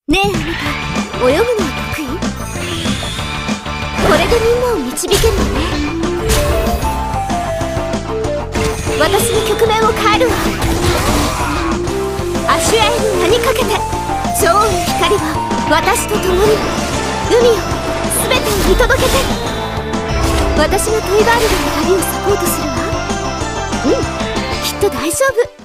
ねえあなた、泳ぐのは得意？これでみんなを導けるのね。私の局面を変えるわ。アシュアエに名にかけて、女王の光は私と共に海を全てを見届けて。私がトイバールドの旅をサポートするわ。きっと大丈夫。